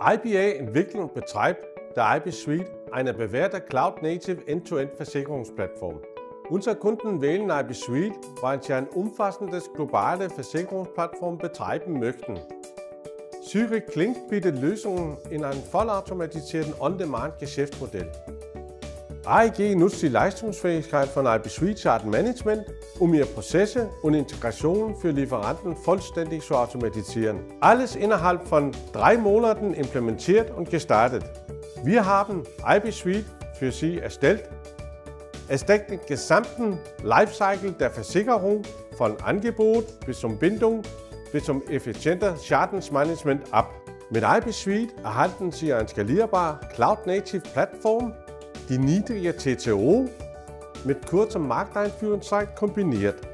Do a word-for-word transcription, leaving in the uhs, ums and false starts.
I B A entwickelt und betreibt der I B A Suite, eine bewährte Cloud-Native End-to-End-Versicherungsplattform. Unsere Kunden wählen I B A Suite, weil sie ein umfassendes globale Versicherungsplattform betreiben möchten. Zurich Klingt bietet Lösungen in einem vollautomatisierten On-Demand-Geschäftsmodell. A E G nutzt die Leistungsfähigkeit von I B A Suite Datenmanagement, um ihre Prozesse und Integrationen für Lieferanten vollständig zu automatisieren. Alles innerhalb von drei Monaten implementiert und gestartet. Wir haben I B A Suite für Sie erstellt. Es deckt den gesamten Lifecycle der Versicherung von Angebot bis zum Bindung bis zum effizienten Schadensmanagement ab. Mit I B A Suite erhalten Sie eine skalierbare Cloud-Native-Plattform, die niedrige T C O mit kurzer Markteinführungszeit kombiniert.